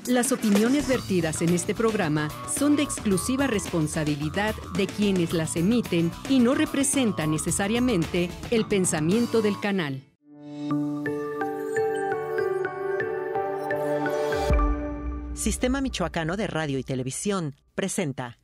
Las opiniones vertidas en este programa son de exclusiva responsabilidad de quienes las emiten y no representan necesariamente el pensamiento del canal. Sistema Michoacano de Radio y Televisión presenta.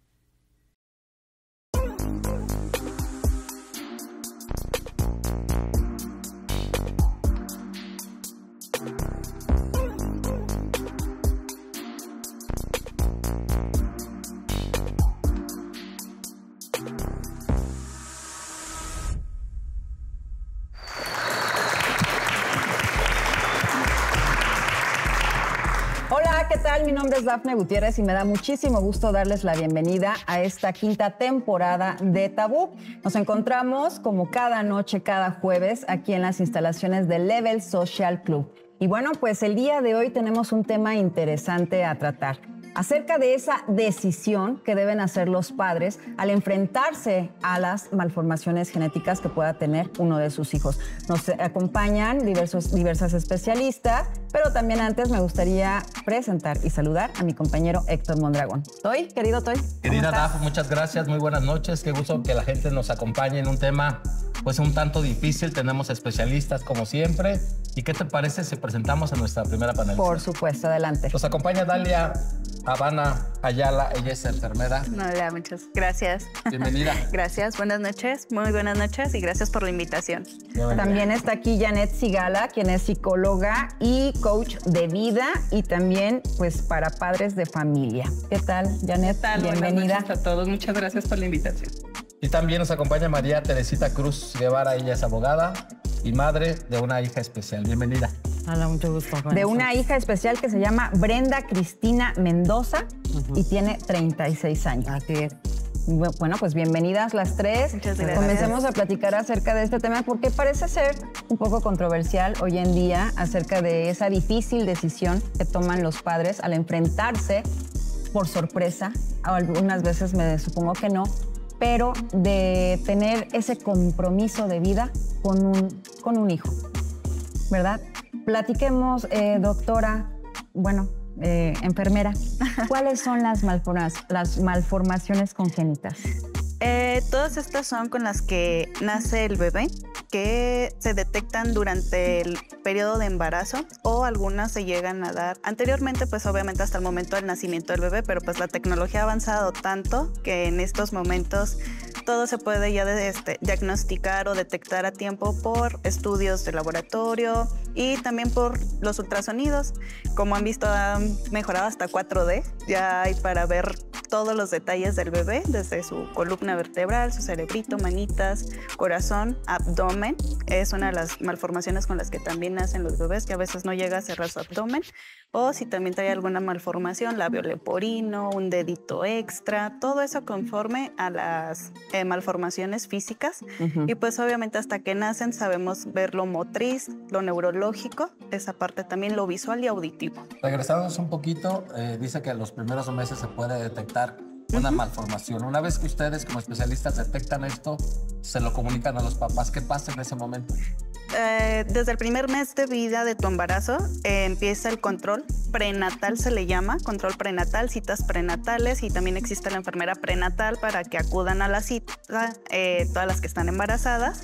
¿Qué tal? Mi nombre es Dafne Gutiérrez y me da muchísimo gusto darles la bienvenida a esta quinta temporada de Tabú. Nos encontramos como cada noche, cada jueves, aquí en las instalaciones de Level Social Club. Y bueno, pues el día de hoy tenemos un tema interesante a tratar, acerca de esa decisión que deben hacer los padres al enfrentarse a las malformaciones genéticas que pueda tener uno de sus hijos. Nos acompañan diversas especialistas, pero también antes me gustaría presentar y saludar a mi compañero Héctor Mondragón. Toy, querido Toy. Querida Daf, muchas gracias, muy buenas noches. Qué gusto que la gente nos acompañe en un tema pues un tanto difícil. Tenemos especialistas como siempre. ¿Y qué te parece si presentamos a nuestra primera panelista? Por supuesto, adelante. Nos acompaña Dalia Habana Ayala, ella es enfermera. Hola, muchas gracias. Bienvenida. Gracias, buenas noches, muy buenas noches y gracias por la invitación. Bienvenida. También está aquí Janet Sigala, quien es psicóloga y coach de vida y también pues para padres de familia. ¿Qué tal, Janet? ¿Qué tal? Bienvenida. Buenas noches a todos, muchas gracias por la invitación. Y también nos acompaña María Teresita Cruz Guevara, ella es abogada y madre de una hija especial. Bienvenida. Hola, mucho gusto. De una hija especial que se llama Brenda Cristina Mendoza y tiene 36 años. Así es. Bueno, pues bienvenidas las tres. Muchas gracias. Comencemos a platicar acerca de este tema porque parece ser un poco controversial hoy en día acerca de esa difícil decisión que toman los padres al enfrentarse por sorpresa, algunas veces me supongo que no, pero de tener ese compromiso de vida con un hijo, ¿verdad? Platiquemos, doctora, enfermera, ¿cuáles son las malformaciones congénitas? Todas estas son con las que nace el bebé, que se detectan durante el periodo de embarazo o algunas se llegan a dar anteriormente, pues obviamente hasta el momento del nacimiento del bebé, pero pues la tecnología ha avanzado tanto que en estos momentos todo se puede ya diagnosticar o detectar a tiempo por estudios de laboratorio y también por los ultrasonidos. Como han visto, han mejorado hasta 4D. Ya hay para ver todos los detalles del bebé, desde su columna vertebral, su cerebrito, manitas, corazón, abdomen. Es una de las malformaciones con las que también nacen los bebés, que a veces no llega a cerrar su abdomen. O si también trae alguna malformación, labio leporino, un dedito extra, todo eso conforme a las malformaciones físicas. Y pues obviamente hasta que nacen sabemos ver lo motriz, lo neurológico, esa parte también, lo visual y auditivo. Regresamos un poquito, dice que en los primeros meses se puede detectar una malformación. Una vez que ustedes como especialistas detectan esto, se lo comunican a los papás. ¿Qué pasa en ese momento? Desde el primer mes de vida de tu embarazo empieza el control prenatal, se le llama, control prenatal, citas prenatales, y también existe la enfermera prenatal para que acudan a la cita, todas las que están embarazadas.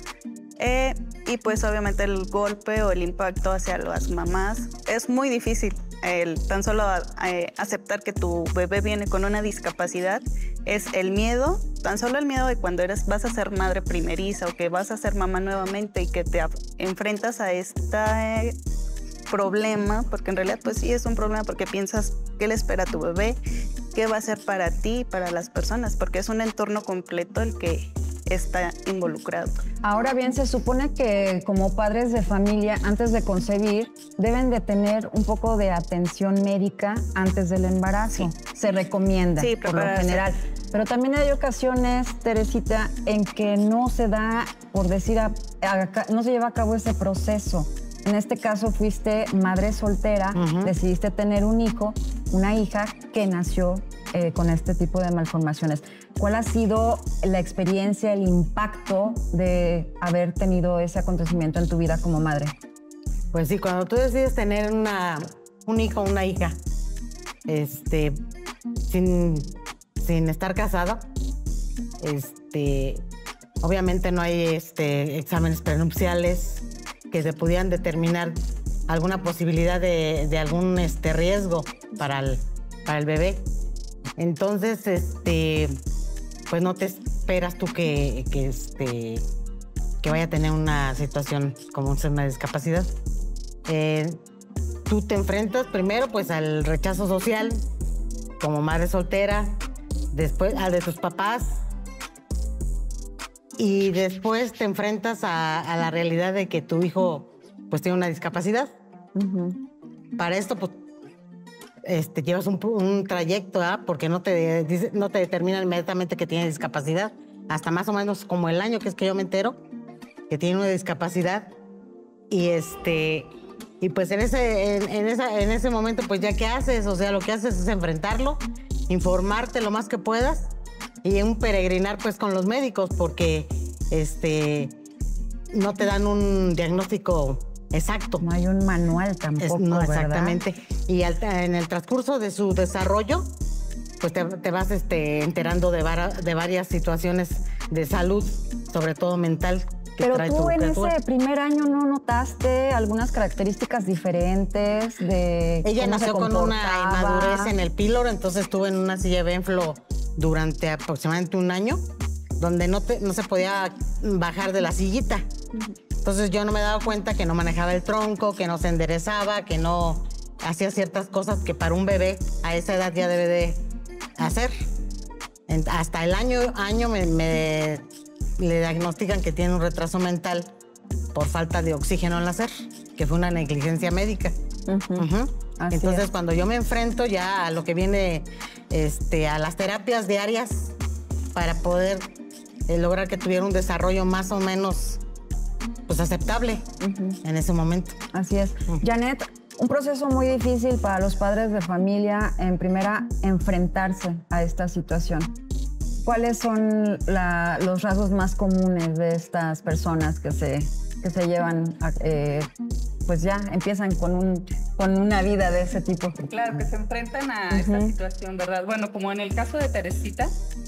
Y pues obviamente el golpe o el impacto hacia las mamás es muy difícil. Tan solo aceptar que tu bebé viene con una discapacidad es el miedo, tan solo el miedo de cuando vas a ser madre primeriza o que vas a ser mamá nuevamente y que te enfrentas a este problema, porque en realidad pues sí es un problema porque piensas qué le espera a tu bebé, qué va a ser para ti y para las personas, porque es un entorno completo el que está involucrado. Ahora bien, se supone que como padres de familia, antes de concebir, deben de tener un poco de atención médica antes del embarazo. Sí. Se recomienda, sí, por lo general. Pero también hay ocasiones, Teresita, en que no se da, por decir, no se lleva a cabo ese proceso. En este caso fuiste madre soltera, decidiste tener un hijo, una hija que nació con este tipo de malformaciones. ¿Cuál ha sido la experiencia, el impacto de haber tenido ese acontecimiento en tu vida como madre? Pues sí, cuando tú decides tener un hijo o una hija sin estar casada. Obviamente no hay exámenes prenupciales que se pudieran determinar alguna posibilidad de algún riesgo para el bebé. Entonces, pues no te esperas tú que vaya a tener una situación como una discapacidad. Tú te enfrentas primero pues al rechazo social como madre soltera, después al de tus papás, y después te enfrentas a la realidad de que tu hijo pues tiene una discapacidad. Para esto pues llevas un trayecto, porque no te determinan inmediatamente que tiene discapacidad, hasta más o menos como el año que es que yo me entero que tiene una discapacidad. Y pues en ese momento, pues ya, ¿qué haces? O sea, lo que haces es enfrentarlo, informarte lo más que puedas y un peregrinar pues con los médicos, porque no te dan un diagnóstico exacto. No hay un manual tampoco, no, ¿verdad? exactamente. Y en el transcurso de su desarrollo, pues te vas enterando de varias situaciones de salud, sobre todo mental. Pero tú en ese primer año no notaste algunas características diferentes de ella cómo nació se con una comportaba? inmadurez en el píloro, entonces estuvo en una silla de Benflo durante aproximadamente un año, donde no se podía bajar de la sillita. Entonces yo no me daba cuenta que no manejaba el tronco, que no se enderezaba, que no hacía ciertas cosas que para un bebé a esa edad ya debe de hacer. Hasta el año le diagnostican que tiene un retraso mental por falta de oxígeno al nacer, que fue una negligencia médica. Entonces, cuando yo me enfrento ya a lo que viene, a las terapias diarias para poder lograr que tuviera un desarrollo más o menos pues aceptable en ese momento. Así es. Janet, un proceso muy difícil para los padres de familia, en primera, enfrentarse a esta situación. ¿Cuáles son los rasgos más comunes de estas personas que se llevan, pues ya empiezan con una vida de ese tipo? Claro, que se enfrentan a esta situación, ¿verdad? Bueno, como en el caso de Teresita,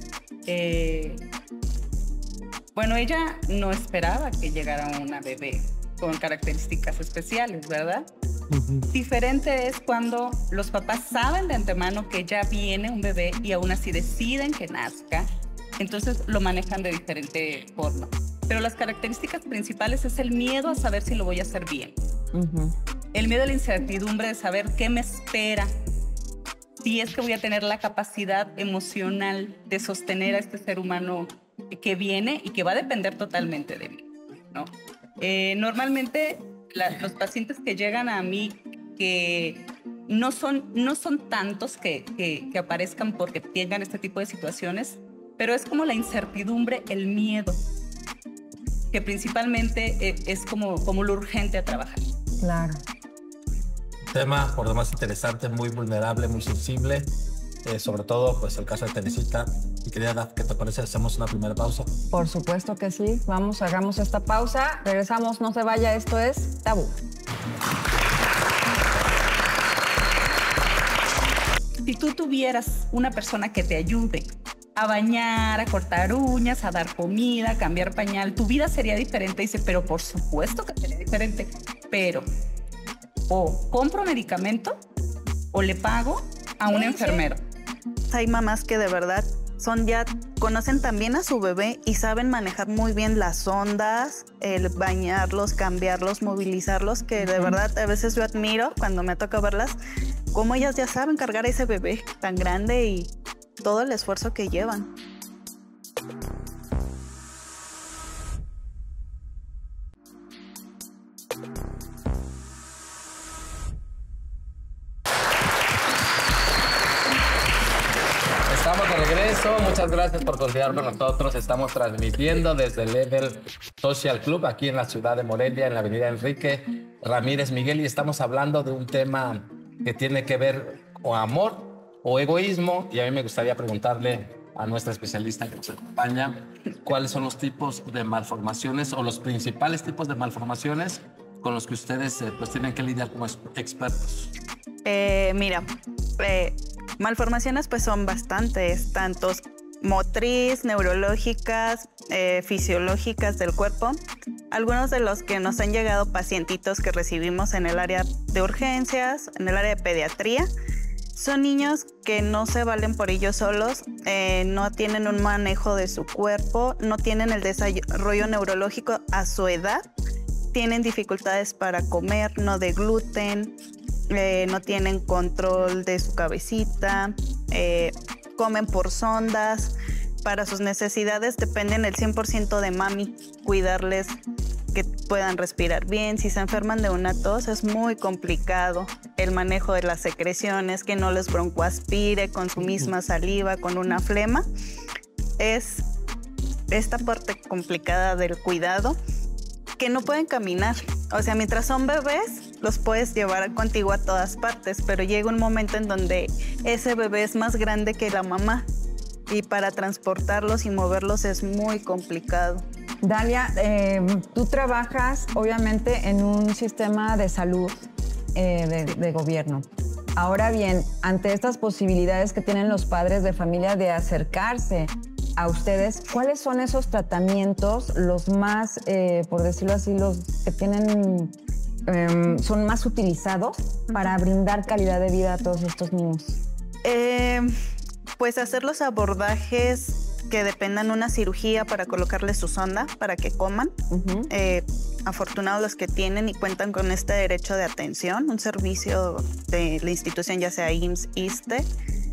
bueno, ella no esperaba que llegara una bebé con características especiales, ¿verdad? Diferente es cuando los papás saben de antemano que ya viene un bebé y aún así deciden que nazca, entonces lo manejan de diferente forma. Pero las características principales es el miedo a saber si lo voy a hacer bien. El miedo a la incertidumbre de saber qué me espera, si es que voy a tener la capacidad emocional de sostener a este ser humano que viene y que va a depender totalmente de mí, ¿no? Normalmente los pacientes que llegan a mí, que no son tantos que aparezcan porque tengan este tipo de situaciones, pero es como la incertidumbre, el miedo, que principalmente es como lo urgente a trabajar. Claro. Tema por demás interesante, muy vulnerable, muy sensible, sobre todo pues el caso de Teresita. Mi querida Daf, ¿qué te parece? ¿Hacemos una primera pausa? Por supuesto que sí. Vamos, hagamos esta pausa. Regresamos, no se vaya. Esto es Tabú. Si tú tuvieras una persona que te ayude a bañar, a cortar uñas, a dar comida, a cambiar pañal, tu vida sería diferente. Dice, pero por supuesto que sería diferente. Pero o compro medicamento o le pago a un enfermero. Hay mamás que de verdad conocen también a su bebé y saben manejar muy bien las ondas, el bañarlos, cambiarlos, movilizarlos, que de verdad a veces yo admiro cuando me toca verlas, cómo ellas ya saben cargar a ese bebé tan grande y todo el esfuerzo que llevan. Estamos de regreso, muchas gracias por continuar con nosotros. Estamos transmitiendo desde Level Social Club aquí en la ciudad de Morelia, en la avenida Enrique Ramírez Miguel, y estamos hablando de un tema que tiene que ver con amor o egoísmo, y a mí me gustaría preguntarle a nuestra especialista que nos acompaña cuáles son los tipos de malformaciones o los principales tipos de malformaciones con los que ustedes pues tienen que lidiar como expertos. Malformaciones pues son bastantes, tantos motriz, neurológicas, fisiológicas del cuerpo. Algunos de los que nos han llegado pacientitos que recibimos en el área de urgencias, en el área de pediatría, son niños que no se valen por ellos solos, no tienen un manejo de su cuerpo, no tienen el desarrollo neurológico a su edad, tienen dificultades para comer, no degluten, no tienen control de su cabecita, comen por sondas. Para sus necesidades dependen el 100% de mami, cuidarles que puedan respirar bien. Si se enferman de una tos es muy complicado el manejo de las secreciones, que no les broncoaspire con su misma saliva, con una flema. Es esta parte complicada del cuidado, que no pueden caminar. O sea, mientras son bebés, los puedes llevar contigo a todas partes, pero llega un momento en donde ese bebé es más grande que la mamá y para transportarlos y moverlos es muy complicado. Dalia, tú trabajas obviamente en un sistema de salud de gobierno. Ahora bien, ante estas posibilidades que tienen los padres de familia de acercarse a ustedes, ¿cuáles son esos tratamientos los más, por decirlo así, los que tienen, son más utilizados para brindar calidad de vida a todos estos niños? Pues hacer los abordajes que dependan de una cirugía para colocarles su sonda para que coman. Afortunados los que tienen y cuentan con este derecho de atención, un servicio de la institución, ya sea IMSS, ISSSTE.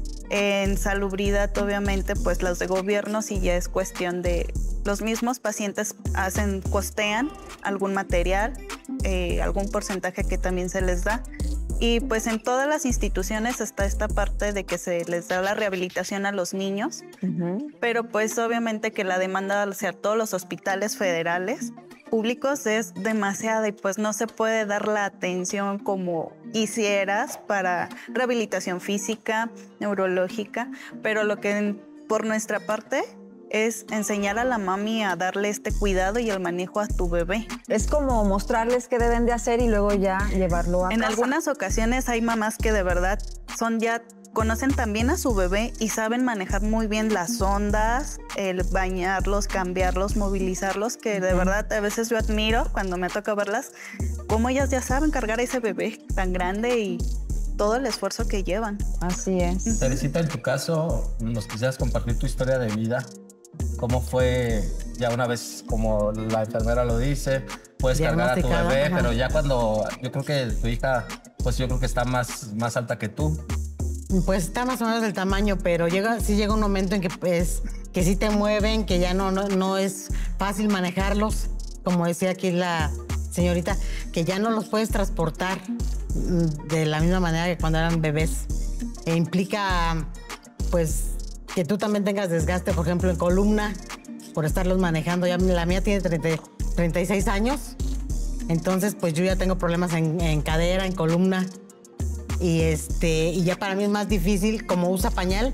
En salubridad, obviamente, pues los de gobierno sí ya es cuestión de los mismos pacientes costean algún material, algún porcentaje que también se les da. Y pues en todas las instituciones está esta parte de que se les da la rehabilitación a los niños, pero pues obviamente que la demanda hacia todos los hospitales federales públicos es demasiada y pues no se puede dar la atención como quisieras para rehabilitación física, neurológica, pero lo que por nuestra parte es enseñar a la mami a darle este cuidado y el manejo a tu bebé. Es como mostrarles qué deben de hacer y luego ya llevarlo a casa. En algunas ocasiones hay mamás que de verdad conocen también a su bebé y saben manejar muy bien las ondas, el bañarlos, cambiarlos, movilizarlos, que de verdad a veces yo admiro cuando me toca verlas, cómo ellas ya saben cargar a ese bebé tan grande y todo el esfuerzo que llevan. Así es. Teresita, en tu caso, ¿nos quisieras compartir tu historia de vida? ¿Cómo fue ya una vez, como la enfermera lo dice, puedes cargar a tu bebé, pero ya cuando yo creo que tu hija, pues yo creo que está más alta que tú? Pues está más o menos del tamaño, pero sí llega un momento en que sí te mueven, que ya no es fácil manejarlos, como decía aquí la señorita, que ya no los puedes transportar de la misma manera que cuando eran bebés. Implica, pues, que tú también tengas desgaste, por ejemplo, en columna, por estarlos manejando. Ya la mía tiene 36 años, entonces pues yo ya tengo problemas en cadera, en columna, y ya para mí es más difícil, como usa pañal.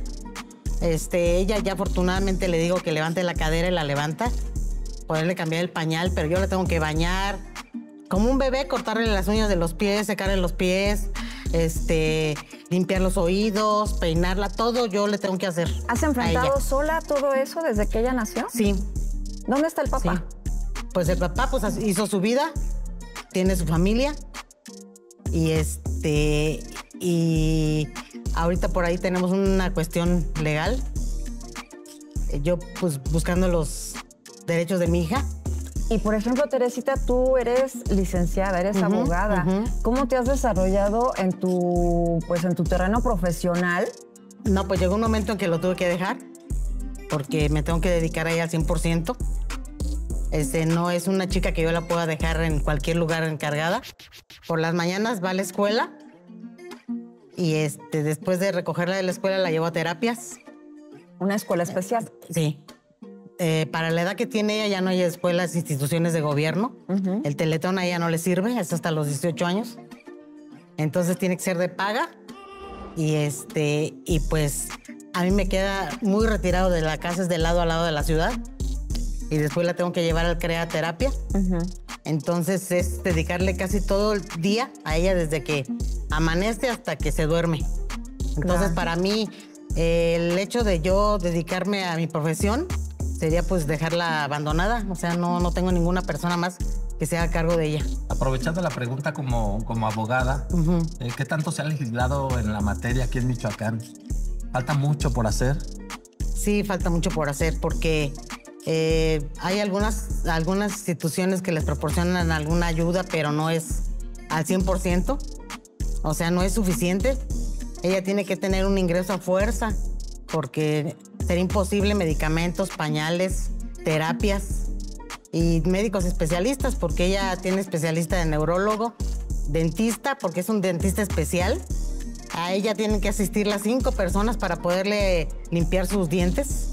Ella ya afortunadamente le digo que levante la cadera y la levanta, poderle cambiar el pañal, pero yo le tengo que bañar como un bebé, cortarle las uñas de los pies, secarle los pies, limpiar los oídos, peinarla, todo yo le tengo que hacer. ¿Has enfrentado sola todo eso desde que ella nació? Sí. ¿Dónde está el papá? Sí. Pues el papá hizo su vida, tiene su familia y ahorita por ahí tenemos una cuestión legal. Yo pues buscando los derechos de mi hija. Y por ejemplo, Teresita, tú eres licenciada, eres abogada. ¿Cómo te has desarrollado en tu terreno profesional? No, pues llegó un momento en que lo tuve que dejar porque me tengo que dedicar a ella al 100%. No es una chica que yo la pueda dejar en cualquier lugar encargada. Por las mañanas va a la escuela y después de recogerla de la escuela la llevo a terapias. ¿Una escuela especial? Sí. Para la edad que tiene ella ya no hay escuelas, instituciones de gobierno. El Teletón a ella no le sirve, es hasta los 18 años. Entonces tiene que ser de paga. Y pues a mí me queda muy retirado de la casa, es de lado a lado de la ciudad. Y después la tengo que llevar al CREA terapia. Entonces es dedicarle casi todo el día a ella desde que amanece hasta que se duerme. Entonces, para mí, el hecho de yo dedicarme a mi profesión sería pues dejarla abandonada. O sea, no tengo ninguna persona más que se haga cargo de ella. Aprovechando la pregunta como abogada, ¿qué tanto se ha legislado en la materia aquí en Michoacán? ¿Falta mucho por hacer? Sí, falta mucho por hacer porque hay algunas instituciones que les proporcionan alguna ayuda, pero no es al 100%. O sea, no es suficiente. Ella tiene que tener un ingreso a fuerza porque sería imposible medicamentos, pañales, terapias y médicos especialistas, porque ella tiene especialista de neurólogo, dentista, porque es un dentista especial. A ella tienen que asistir las 5 personas para poderle limpiar sus dientes.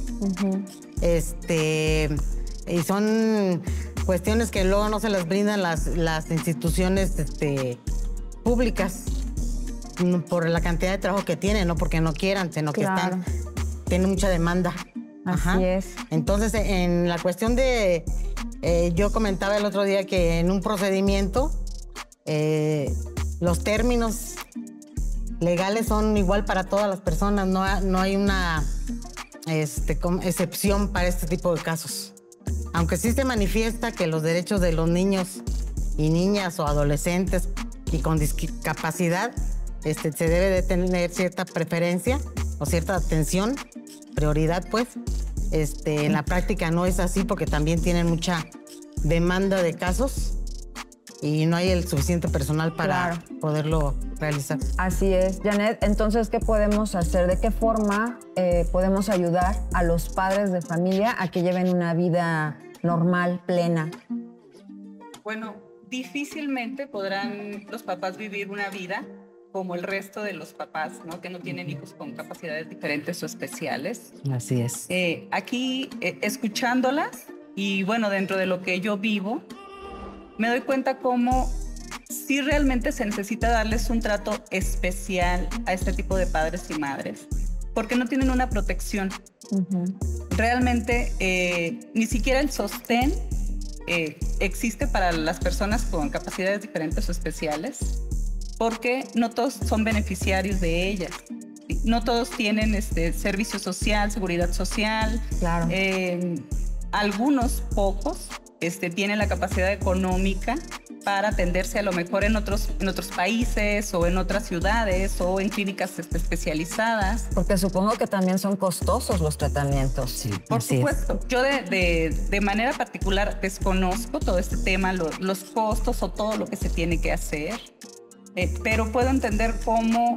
Y son cuestiones que luego no se las brindan las instituciones públicas por la cantidad de trabajo que tienen, no porque no quieran, sino que tienen mucha demanda. Así es. Entonces, en la cuestión de... yo comentaba el otro día que en un procedimiento los términos legales son igual para todas las personas. No hay una excepción para este tipo de casos. Aunque sí se manifiesta que los derechos de los niños y niñas o adolescentes y con discapacidad se debe de tener cierta preferencia o cierta atención, prioridad, pues. En la práctica no es así porque también tienen mucha demanda de casos y no hay el suficiente personal para poderlo realizar. Así es. Janet, entonces, ¿qué podemos hacer? ¿De qué forma podemos ayudar a los padres de familia a que lleven una vida normal, plena? Bueno, difícilmente podrán los papás vivir una vida como el resto de los papás, ¿no? Que no tienen hijos con capacidades diferentes o especiales. Así es. Aquí, escuchándolas, y bueno, dentro de lo que yo vivo, me doy cuenta cómo sí realmente se necesita darles un trato especial a este tipo de padres y madres, porque no tienen una protección. Realmente, ni siquiera el sostén existe para las personas con capacidades diferentes o especiales, porque no todos son beneficiarios de ellas. No todos tienen servicio social, seguridad social. Claro. Algunos pocos tienen la capacidad económica para atenderse a lo mejor en otros países o en otras ciudades o en clínicas especializadas. Porque supongo que también son costosos los tratamientos. Sí, por supuesto. Yo de manera particular desconozco todo este tema, los costos o todo lo que se tiene que hacer. Pero puedo entender cómo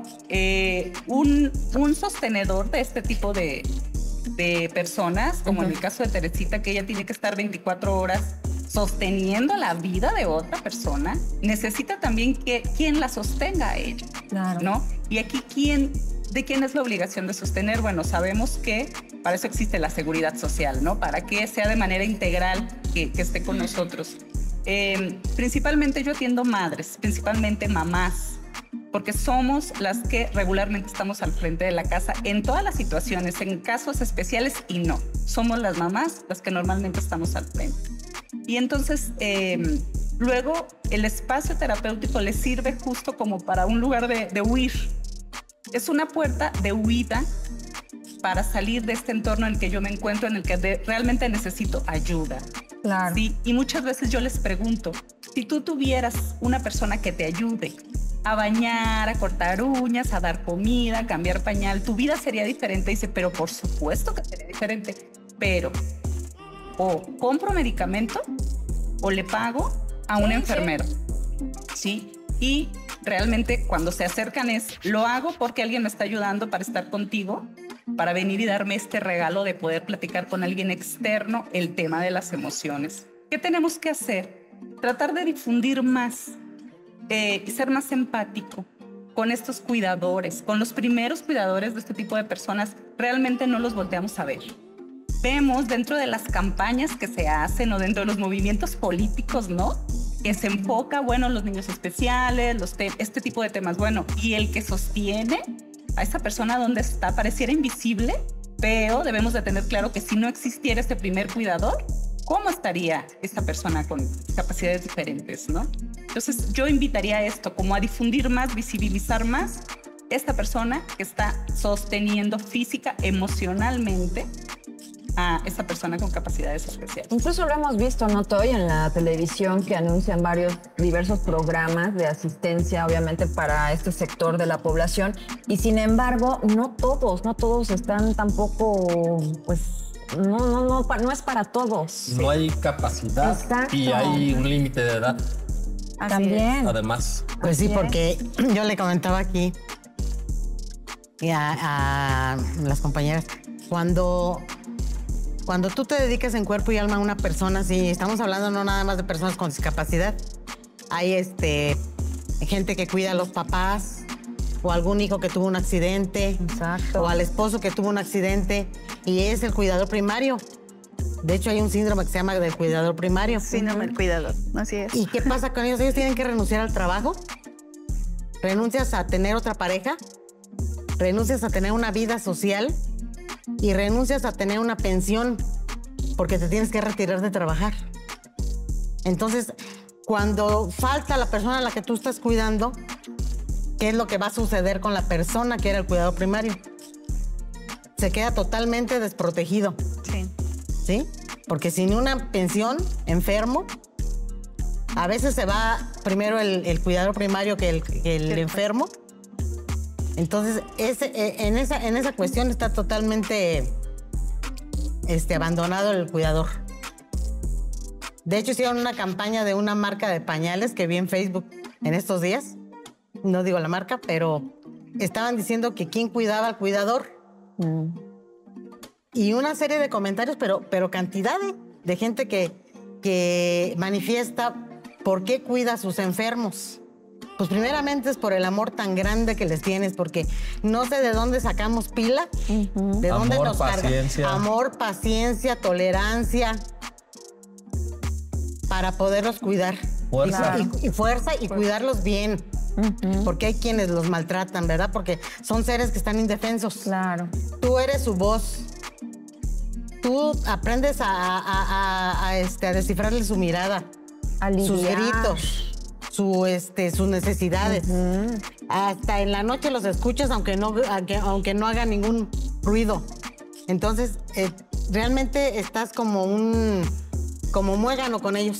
un sostenedor de este tipo de personas, como en el caso de Teresita, que ella tiene que estar 24 horas sosteniendo la vida de otra persona, necesita también quien la sostenga a ella, ¿no? Y aquí, ¿de quién es la obligación de sostener? Bueno, sabemos que para eso existe la seguridad social, ¿no? Para que sea de manera integral que esté con nosotros. Principalmente yo atiendo madres, principalmente mamás, porque somos las que regularmente estamos al frente de la casa en todas las situaciones, en casos especiales y no. Somos las mamás las que normalmente estamos al frente. Y entonces, luego el espacio terapéutico les sirve justo como para un lugar de huir. Es una puerta de huida para salir de este entorno en el que yo me encuentro, en el que realmente necesito ayuda. Claro. Sí, y muchas veces yo les pregunto, si tú tuvieras una persona que te ayude a bañar, a cortar uñas, a dar comida, a cambiar pañal, tu vida sería diferente. Dice, pero por supuesto que sería diferente, pero o compro medicamento o le pago a un enfermero. ¿Sí? Y realmente cuando se acercan lo hago porque alguien me está ayudando para estar contigo, para venir y darme este regalo de poder platicar con alguien externo el tema de las emociones. ¿Qué tenemos que hacer? Tratar de difundir más, ser más empático con estos cuidadores, con los primeros cuidadores de este tipo de personas. Realmente no los volteamos a ver. Vemos dentro de las campañas que se hacen o dentro de los movimientos políticos, ¿no? Que se enfoca, bueno, los niños especiales, este tipo de temas. Bueno, y el que sostiene a esa persona donde está pareciera invisible, pero debemos de tener claro que si no existiera este primer cuidador, cómo estaría esta persona con capacidades diferentes, ¿no? Entonces yo invitaría a esto como a difundir más, visibilizar más esta persona que está sosteniendo física, emocionalmente a esta persona con capacidades especiales. Incluso lo hemos visto, ¿no, Toy? En la televisión, que anuncian diversos programas de asistencia, obviamente, para este sector de la población. Y sin embargo, no todos están tampoco, pues, no es para todos. No hay capacidad. Exacto. Y hay un límite de edad. Así También. es. Además. Pues sí, porque yo le comentaba aquí y a las compañeras, cuando tú te dedicas en cuerpo y alma a una persona, sí, estamos hablando no nada más de personas con discapacidad. Hay gente que cuida a los papás, o algún hijo que tuvo un accidente. Exacto. O al esposo que tuvo un accidente y es el cuidador primario. De hecho, hay un síndrome que se llama del cuidador primario. Síndrome del cuidador, así es. ¿Y qué pasa con ellos? Ellos tienen que renunciar al trabajo, renuncias a tener otra pareja, renuncias a tener una vida social y renuncias a tener una pensión porque te tienes que retirar de trabajar. Entonces, cuando falta la persona a la que tú estás cuidando, ¿qué es lo que va a suceder con la persona que era el cuidador primario? Se queda totalmente desprotegido. Sí. ¿Sí? Porque sin una pensión, enfermo, a veces se va primero el cuidador primario que el enfermo. Entonces, en esa cuestión está totalmente abandonado el cuidador. De hecho, hicieron una campaña de una marca de pañales que vi en Facebook en estos días. No digo la marca, pero estaban diciendo que quién cuidaba al cuidador. Y una serie de comentarios, pero cantidad de gente que manifiesta por qué cuida a sus enfermos. Pues primeramente es por el amor tan grande que les tienes, porque no sé de dónde sacamos pila, de dónde Amor, nos carga. paciencia. Amor, paciencia, tolerancia, para poderlos cuidar. Fuerza. Y fuerza y cuidarlos bien. Porque hay quienes los maltratan, ¿verdad? Porque son seres que están indefensos. Claro. Tú eres su voz. Tú aprendes a descifrarle su mirada, sus gritos, sus necesidades. Hasta en la noche los escuchas aunque no haga ningún ruido. Entonces, realmente estás como muégano con ellos.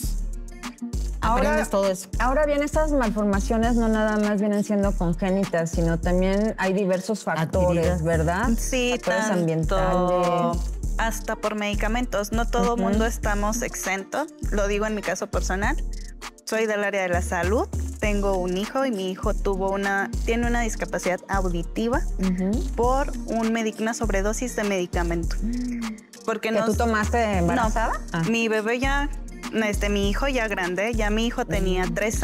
Aprendes todo eso. Ahora bien, estas malformaciones no nada más vienen siendo congénitas, sino también hay diversos factores, Adquiridas. ¿verdad? Sí, factores tanto ambientales. hasta por medicamentos. No todo mundo estamos exentos. Lo digo en mi caso personal. Soy del área de la salud. Tengo un hijo y mi hijo tiene una discapacidad auditiva por una sobredosis de medicamento. Porque ¿Que tú tomaste embarazada? No, mi bebé ya, mi hijo ya grande, ya mi hijo tenía 2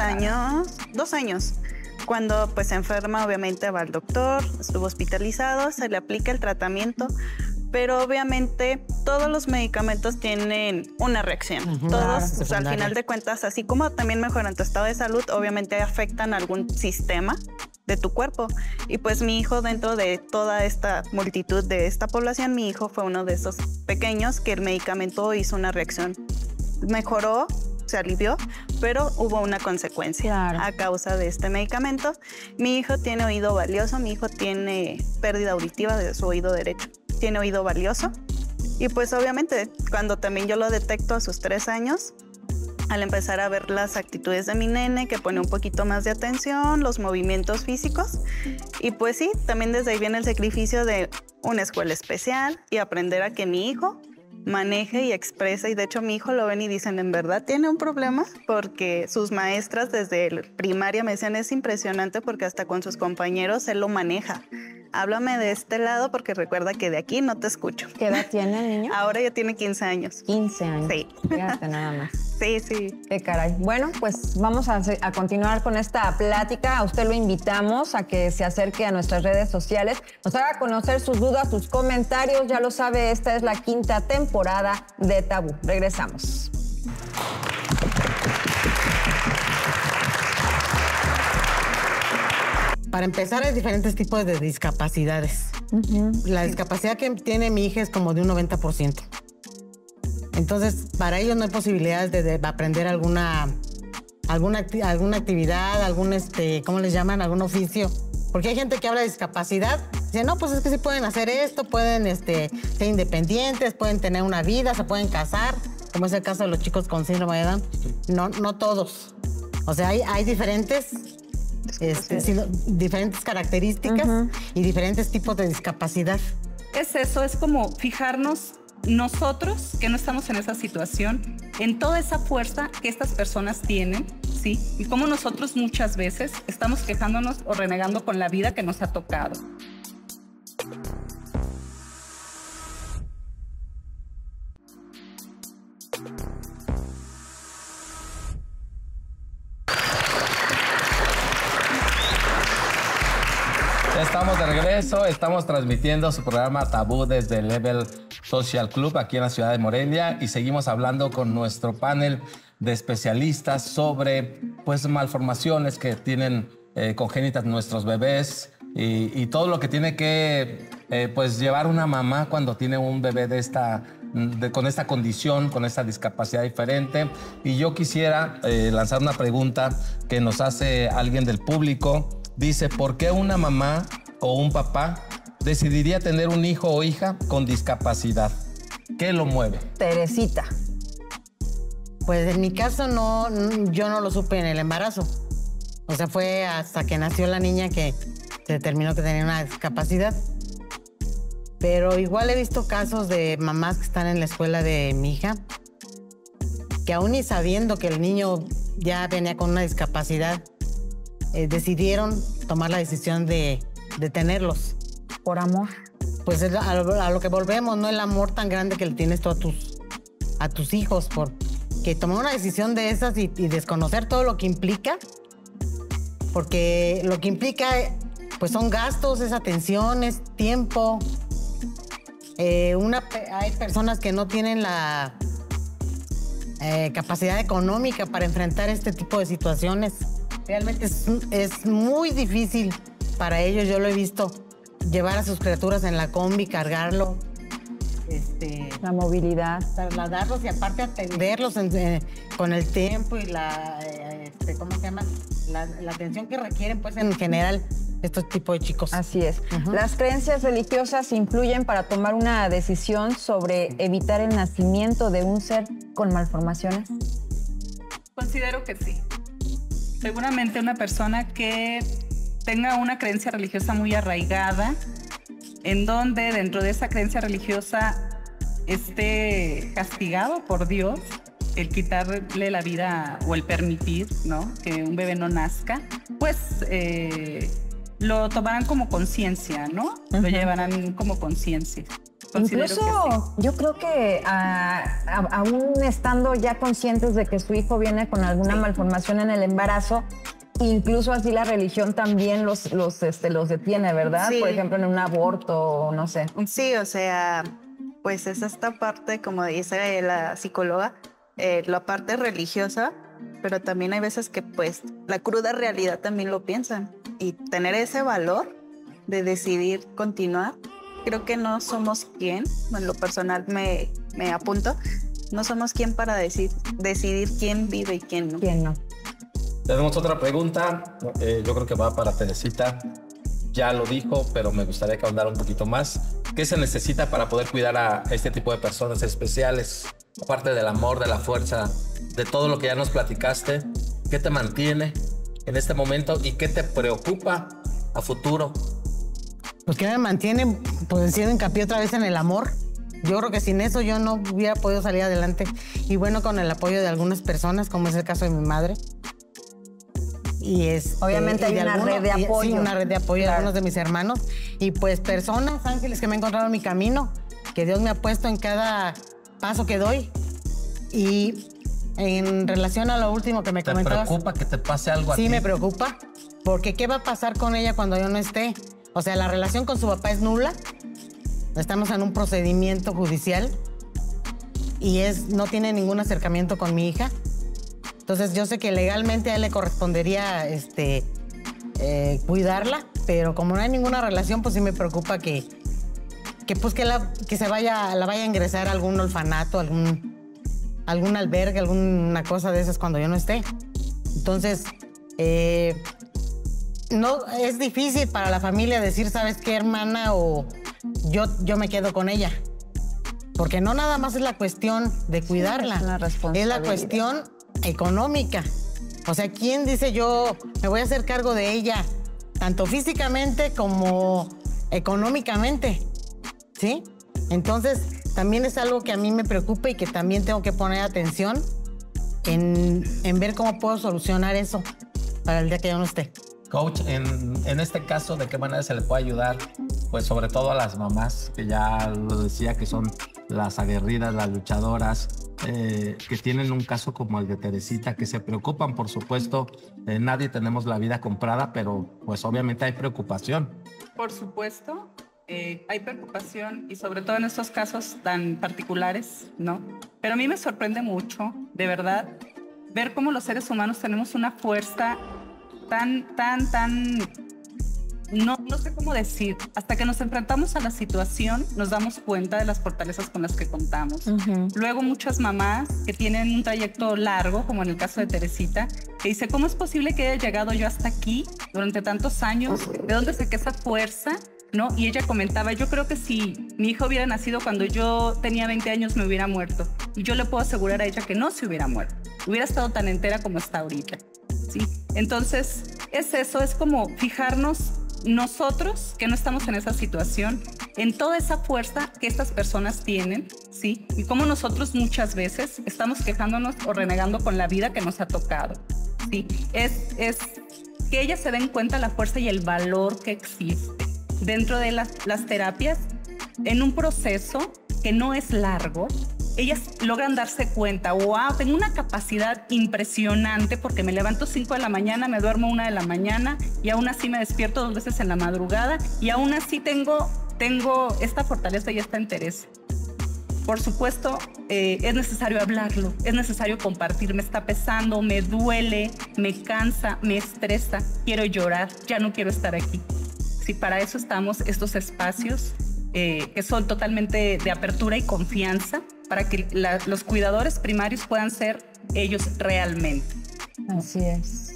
años. Cuando pues se enferma, obviamente va al doctor, estuvo hospitalizado, se le aplica el tratamiento, pero obviamente todos los medicamentos tienen una reacción. Todos, o sea, al final de cuentas, así como también mejoran tu estado de salud, obviamente afectan algún sistema de tu cuerpo. Y pues mi hijo, dentro de toda esta multitud de esta población, mi hijo fue uno de esos pequeños que el medicamento hizo una reacción. Mejoró, se alivió, pero hubo una consecuencia a causa de este medicamento. Mi hijo tiene oído valioso, mi hijo tiene pérdida auditiva de su oído derecho, tiene oído valioso. Y pues obviamente cuando también yo lo detecto a sus 3 años, al empezar a ver las actitudes de mi nene, que pone un poquito más de atención, los movimientos físicos, y pues sí, también desde ahí viene el sacrificio de una escuela especial y aprender a que mi hijo maneje y exprese. Y de hecho mi hijo lo ven y dicen, en verdad tiene un problema, porque sus maestras desde primaria me decían, es impresionante porque hasta con sus compañeros él lo maneja. Háblame de este lado porque recuerda que de aquí no te escucho. ¿Qué edad tiene el niño? Ahora ya tiene 15 años. 15 años. Sí. Fíjate nada más. Sí, sí. Qué caray. Bueno, pues vamos a continuar con esta plática. A usted lo invitamos a que se acerque a nuestras redes sociales, nos haga conocer sus dudas, sus comentarios. Ya lo sabe, esta es la 5ª temporada de Tabú. Regresamos. Para empezar, hay diferentes tipos de discapacidades. La discapacidad que tiene mi hija es como de un 90%. Entonces, para ellos no hay posibilidades de aprender alguna actividad, ¿cómo les llaman? Algún oficio. Porque hay gente que habla de discapacidad, dice, no, pues es que sí pueden hacer esto, pueden ser independientes, pueden tener una vida, se pueden casar, como es el caso de los chicos con síndrome de Down. No todos. O sea, hay diferentes características y diferentes tipos de discapacidad. Es eso, es como fijarnos nosotros, que no estamos en esa situación, en toda esa fuerza que estas personas tienen, ¿sí? Y cómo nosotros muchas veces estamos quejándonos o renegando con la vida que nos ha tocado. Estamos de regreso, estamos transmitiendo su programa Tabú desde Level Social Club aquí en la ciudad de Morelia y seguimos hablando con nuestro panel de especialistas sobre pues malformaciones que tienen congénitas nuestros bebés y todo lo que tiene que pues llevar una mamá cuando tiene un bebé con esta condición, con esta discapacidad diferente. Y yo quisiera lanzar una pregunta que nos hace alguien del público. Dice, ¿por qué una mamá o un papá decidiría tener un hijo o hija con discapacidad? ¿Qué lo mueve? Teresita. Pues en mi caso yo no lo supe en el embarazo. O sea, fue hasta que nació la niña que se determinó que tenía una discapacidad. Pero igual he visto casos de mamás que están en la escuela de mi hija, que aún ni sabiendo que el niño ya venía con una discapacidad, decidieron tomar la decisión de tenerlos. Por amor. Pues es a lo que volvemos, ¿no? El amor tan grande que le tienes tú a tus hijos, porque tomar una decisión de esas y desconocer todo lo que implica, porque lo que implica pues son gastos, es atención, es tiempo. Hay personas que no tienen la capacidad económica para enfrentar este tipo de situaciones. Realmente es muy difícil para ellos, yo lo he visto, llevar a sus criaturas en la combi, cargarlo. La movilidad. Trasladarlos y aparte atenderlos con el tiempo y ¿cómo se llama? La atención que requieren, pues, en general, estos tipos de chicos. Así es. ¿Las creencias religiosas influyen para tomar una decisión sobre evitar el nacimiento de un ser con malformaciones? Considero que sí. Seguramente una persona que tenga una creencia religiosa muy arraigada, en donde dentro de esa creencia religiosa esté castigado por Dios el quitarle la vida o el permitir, ¿no?, que un bebé no nazca, pues lo tomarán como conciencia, ¿no? Lo llevarán como conciencia. Incluso yo creo que aún estando ya conscientes de que su hijo viene con alguna malformación en el embarazo, incluso así la religión también los detiene, ¿verdad? Sí. Por ejemplo, en un aborto, no sé. Sí, o sea, pues es esta parte, como dice la psicóloga, la parte religiosa, pero también hay veces que pues la cruda realidad también lo piensan. Y tener ese valor de decidir continuar, creo que no somos quien, en lo personal me apunto, no somos quien para decidir quién vive y quién no. ¿Quién no? Tenemos otra pregunta, yo creo que va para Teresita. Ya lo dijo, pero me gustaría que ahondara un poquito más. ¿Qué se necesita para poder cuidar a este tipo de personas especiales? Aparte del amor, de la fuerza, de todo lo que ya nos platicaste, ¿qué te mantiene en este momento y qué te preocupa a futuro? Pues que me mantiene, pues haciendo hincapié otra vez en el amor. Yo creo que sin eso yo no hubiera podido salir adelante. Y bueno, con el apoyo de algunas personas, como es el caso de mi madre. Y obviamente hay una red de apoyo. Sí, una red de apoyo de algunos de mis hermanos. Y pues personas, ángeles que me he encontrado en mi camino, que Dios me ha puesto en cada paso que doy. Y en relación a lo último que me comentabas. ¿Te preocupa que te pase algo a ti? Sí, me preocupa. Porque ¿qué va a pasar con ella cuando yo no esté? O sea, la relación con su papá es nula. Estamos en un procedimiento judicial y no tiene ningún acercamiento con mi hija. Entonces yo sé que legalmente a él le correspondería cuidarla, pero como no hay ninguna relación, pues sí me preocupa que la vaya a ingresar a algún orfanato, algún algún albergue, alguna cosa de esas cuando yo no esté. Entonces, no es difícil para la familia decir, ¿sabes qué, hermana? O yo me quedo con ella. Porque no nada más es la cuestión de cuidarla, es la cuestión económica. O sea, ¿quién dice yo me voy a hacer cargo de ella, tanto físicamente como económicamente? ¿Sí? Entonces, también es algo que a mí me preocupa y que también tengo que poner atención en ver cómo puedo solucionar eso para el día que yo no esté. Coach, en este caso, ¿de qué manera se le puede ayudar? Pues sobre todo a las mamás, que ya lo decía, que son las aguerridas, las luchadoras, que tienen un caso como el de Teresita, que se preocupan, por supuesto. Nadie tenemos la vida comprada, pero pues obviamente hay preocupación. Por supuesto, hay preocupación y sobre todo en estos casos tan particulares, ¿no? Pero a mí me sorprende mucho, de verdad, ver cómo los seres humanos tenemos una fuerza no sé cómo decir, hasta que nos enfrentamos a la situación nos damos cuenta de las fortalezas con las que contamos. Luego muchas mamás que tienen un trayecto largo, como en el caso de Teresita, que dice, ¿cómo es posible que haya llegado yo hasta aquí durante tantos años? ¿De dónde saqué esa fuerza? ¿No? Y ella comentaba, yo creo que si mi hijo hubiera nacido cuando yo tenía 20 años me hubiera muerto. Y yo le puedo asegurar a ella que no se hubiera muerto. Hubiera estado tan entera como está ahorita. ¿Sí? Entonces, es eso, es como fijarnos nosotros que no estamos en esa situación, en toda esa fuerza que estas personas tienen, ¿sí? Y cómo nosotros muchas veces estamos quejándonos o renegando con la vida que nos ha tocado, ¿sí? Es que ellas se den cuenta la fuerza y el valor que existe dentro de las terapias en un proceso que no es largo. Ellas logran darse cuenta, wow, tengo una capacidad impresionante porque me levanto 5 de la mañana, me duermo 1 de la mañana y aún así me despierto 2 veces en la madrugada y aún así tengo esta fortaleza y esta entereza. Por supuesto, es necesario hablarlo, es necesario compartir, me está pesando, me duele, me cansa, me estresa, quiero llorar, ya no quiero estar aquí. Sí, para eso estamos estos espacios que son totalmente de apertura y confianza, para que los cuidadores primarios puedan ser ellos realmente. Así es.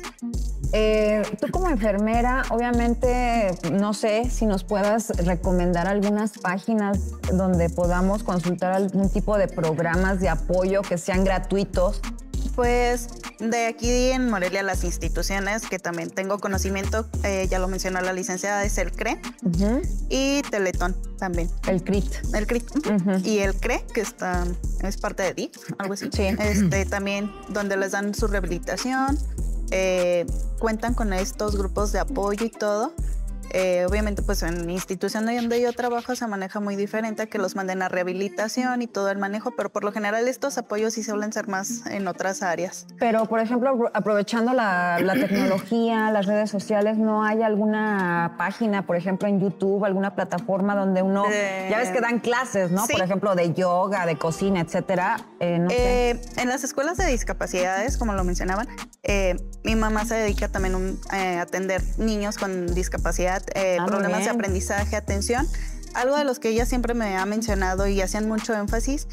Tú como enfermera, obviamente, no sé si nos puedas recomendar algunas páginas donde podamos consultar algún tipo de programas de apoyo que sean gratuitos. Pues de aquí en Morelia las instituciones que también tengo conocimiento, ya lo mencionó la licenciada, es el CRE y Teletón también. El CRIT. El CRIT. Y el CRE, que es parte de DIF, algo así. Sí. También donde les dan su rehabilitación, cuentan con estos grupos de apoyo y todo. Obviamente pues en la institución donde yo trabajo se maneja muy diferente a que los manden a rehabilitación y todo el manejo, pero por lo general estos apoyos sí suelen ser más en otras áreas. Pero por ejemplo, aprovechando la tecnología, las redes sociales, ¿no hay alguna página, por ejemplo en YouTube, alguna plataforma donde uno, ya ves que dan clases, ¿no? Sí. Por ejemplo de yoga, de cocina, etcétera. No sé. En las escuelas de discapacidades, como lo mencionaban, mi mamá se dedica también a atender niños con discapacidad, problemas de aprendizaje, atención. Algo de los que ella siempre me ha mencionado y hacían mucho énfasis.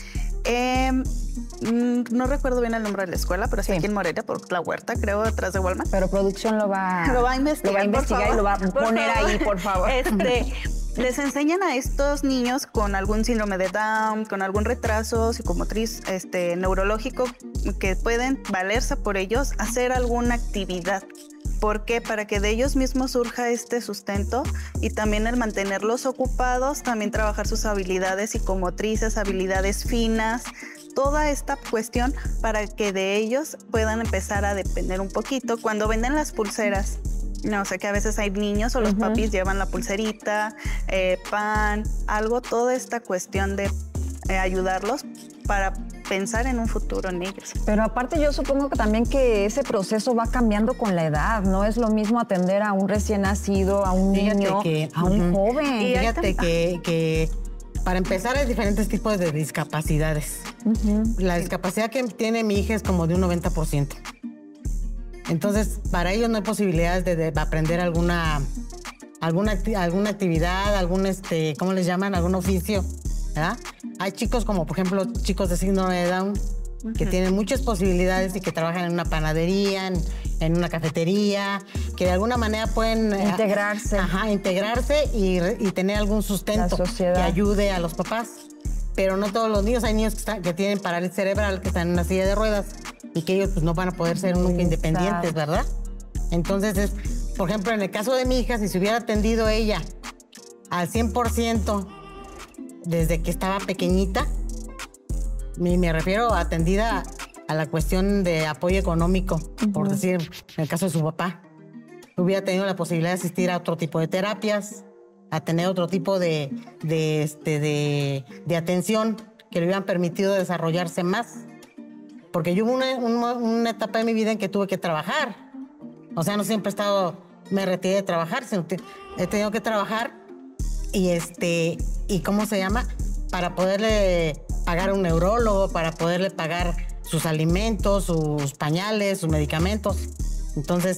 No recuerdo bien el nombre de la escuela, pero sí aquí en Morelia, por La Huerta, creo, detrás de Walmart. Pero producción lo va a investigar y lo va a poner ahí, por favor. Les enseñan a estos niños con algún síndrome de Down, con algún retraso psicomotriz, neurológico, que pueden valerse por ellos, hacer alguna actividad. ¿Por qué? Para que de ellos mismos surja este sustento y también el mantenerlos ocupados, también trabajar sus habilidades psicomotrices, habilidades finas, toda esta cuestión para que de ellos puedan empezar a depender un poquito. Cuando venden las pulseras, no sé, que a veces hay niños o los papis llevan la pulserita, pan, algo, toda esta cuestión de ayudarlos para pensar en un futuro en ellos. Pero aparte yo supongo que también que ese proceso va cambiando con la edad, no es lo mismo atender a un recién nacido, a un niño, a un joven. Y fíjate que para empezar hay diferentes tipos de discapacidades. La discapacidad que tiene mi hija es como de un 90%. Entonces, para ellos no hay posibilidades de aprender alguna actividad, algún, ¿cómo les llaman? Algún oficio, ¿verdad? Hay chicos como, por ejemplo, chicos de síndrome de Down, que tienen muchas posibilidades y que trabajan en una panadería, en una cafetería, que de alguna manera pueden integrarse y tener algún sustento que ayude a los papás. Pero no todos los niños, hay niños que tienen parálisis cerebral, que están en una silla de ruedas y que ellos pues, no van a poder ser nunca independientes, ¿verdad? Entonces, por ejemplo, en el caso de mi hija, si se hubiera atendido ella al 100% desde que estaba pequeñita, me refiero a atendida a la cuestión de apoyo económico, por decir, en el caso de su papá, hubiera tenido la posibilidad de asistir a otro tipo de terapias, a tener otro tipo de atención que le hubieran permitido desarrollarse más. Porque yo hubo una etapa de mi vida en que tuve que trabajar. O sea, no siempre me retiré de trabajar, sino que he tenido que trabajar y ¿cómo se llama? Para poderle pagar a un neurólogo, para poderle pagar sus alimentos, sus pañales, sus medicamentos. Entonces,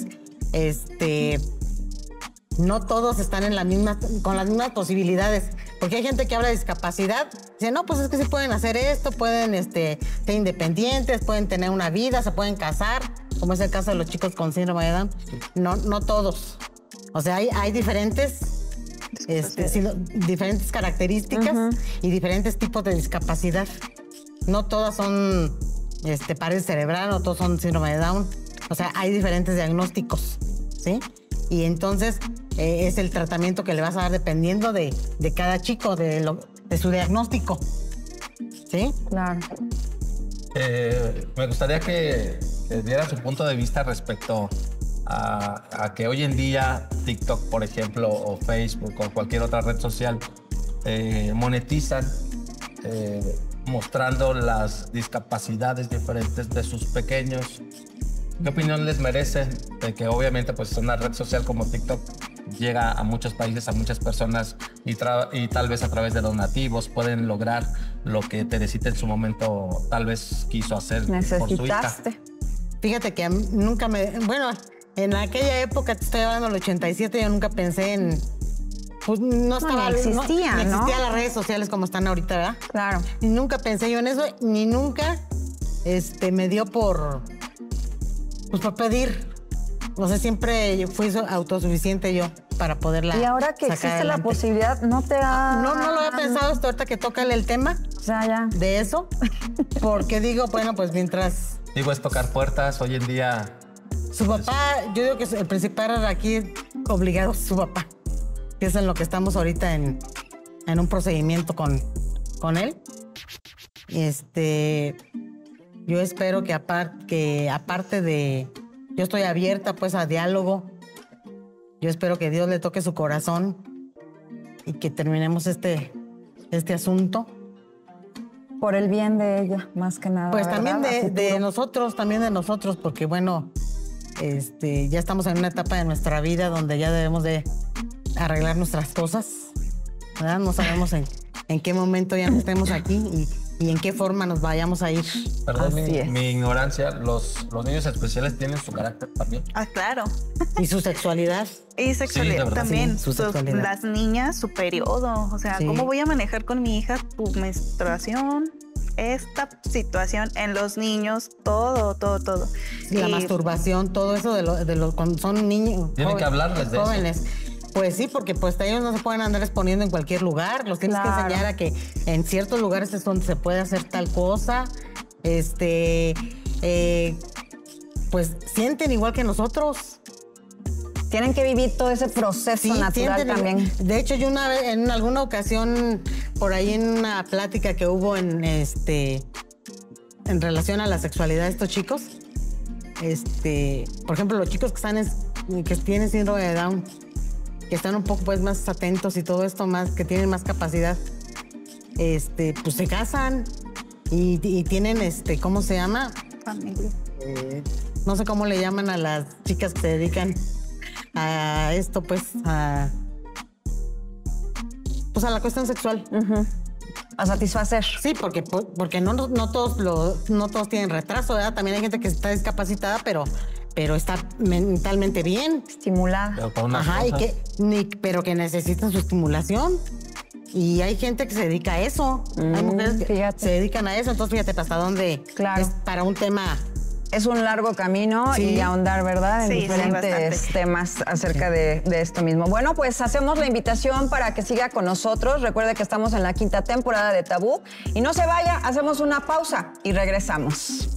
no todos están con las mismas posibilidades. Porque hay gente que habla de discapacidad, dice, no, pues es que sí pueden hacer esto, pueden ser independientes, pueden tener una vida, se pueden casar, como es el caso de los chicos con síndrome de Down. No todos. O sea, hay diferentes características y diferentes tipos de discapacidad. No todas son parálisis cerebral, no todos son síndrome de Down. O sea, hay diferentes diagnósticos, ¿sí? Y entonces es el tratamiento que le vas a dar dependiendo de cada chico, de su diagnóstico. ¿Sí? Claro. Me gustaría que diera su punto de vista respecto a que hoy en día TikTok, por ejemplo, o Facebook o cualquier otra red social monetizan mostrando las discapacidades diferentes de sus pequeños. ¿Qué opinión les merece de que obviamente pues una red social como TikTok llega a muchos países, a muchas personas y tal vez a través de donativos pueden lograr lo que Teresita en su momento tal vez quiso hacer por su hija? Fíjate que nunca bueno, en aquella época, te estoy hablando del 87, yo nunca pensé en... Pues no existían las redes sociales como están ahorita, ¿verdad? Claro. Y nunca pensé yo en eso, ni nunca me dio por pedir. O sea, siempre fui autosuficiente yo para poderla. Y ahora que existe adelante la posibilidad, ¿no te ha...? No lo había pensado hasta ahorita que toca el tema de eso. Porque digo, bueno, pues mientras... Digo, es tocar puertas hoy en día. Su papá, yo digo que el principal aquí obligado es su papá. Que es en lo que estamos ahorita en un procedimiento con él. Yo espero que aparte de... Yo estoy abierta pues a diálogo. Yo espero que Dios le toque su corazón y que terminemos este asunto. Por el bien de ella, más que nada. Pues también de nosotros, porque bueno, ya estamos en una etapa de nuestra vida donde ya debemos de arreglar nuestras cosas, ¿verdad? No sabemos en qué momento ya no estemos aquí y en qué forma nos vayamos a ir. Perdón mi ignorancia, los niños especiales tienen su carácter también. Ah, claro. Y su sexualidad. Y sexualidad también. Sí, su sexualidad. Las niñas, su periodo. O sea, ¿cómo voy a manejar con mi hija tu menstruación? Esta situación en los niños, todo. La masturbación, todo eso cuando son niños. Tienen que hablarles de jóvenes. Eso. Pues sí, porque pues ellos no se pueden andar exponiendo en cualquier lugar. Los tienes que enseñar a que en ciertos lugares es donde se puede hacer tal cosa. Pues sienten igual que nosotros. Tienen que vivir todo ese proceso natural también. De hecho, yo en alguna ocasión, por ahí en una plática que hubo en relación a la sexualidad de estos chicos, por ejemplo, los chicos que tienen síndrome de Down, que están un poco pues más atentos y todo esto, que tienen más capacidad, pues se casan y tienen, ¿cómo se llama? Familia. No sé cómo le llaman a las chicas que se dedican a esto, pues a la cuestión sexual. A satisfacer. Sí, porque no todos tienen retraso, ¿verdad? También hay gente que está discapacitada, pero está mentalmente bien. Estimulada. Ajá, pero que necesitan su estimulación. Y hay gente que se dedica a eso. Hay mujeres que se dedican a eso. Entonces, fíjate hasta dónde es para un tema. Es un largo camino y ahondar, ¿verdad? En diferentes temas acerca de esto mismo. Bueno, pues hacemos la invitación para que siga con nosotros. Recuerde que estamos en la 5ª temporada de Tabú. Y no se vaya, hacemos una pausa y regresamos.